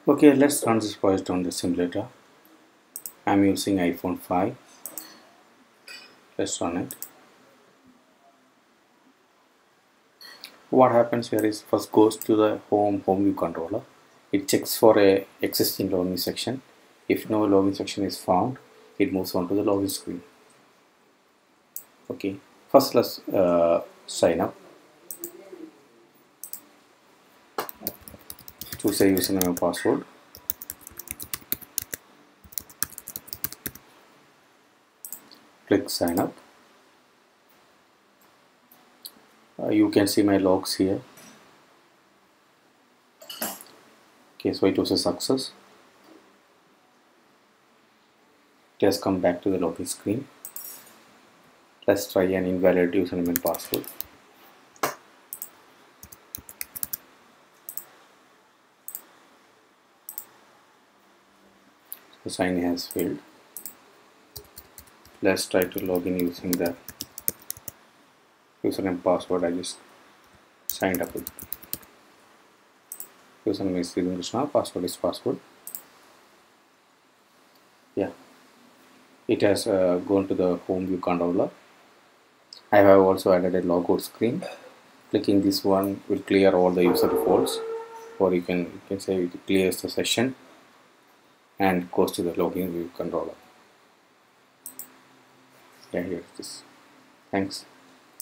Okay, let's run this project on the simulator. I'm using iPhone 5. Let's run it. What happens here is first goes to the home view controller. It checks for a existing login section. If no login section is found, it moves on to the login screen. Okay, first let's sign up. Choose a username and password. Click sign up. You can see my logs here. Okay, so it was a success. Just come back to the login screen. Let's try an invalid username and password. The sign has failed. Let's try to log in using the username password I just signed up with. Username is Sridhar Krishna, password is password. Yeah, it has gone to the home view controller. I have also added a logout screen. Clicking this one will clear all the user defaults, or you can say it clears the session and goes to the login view controller. Yeah, here it is. Thanks.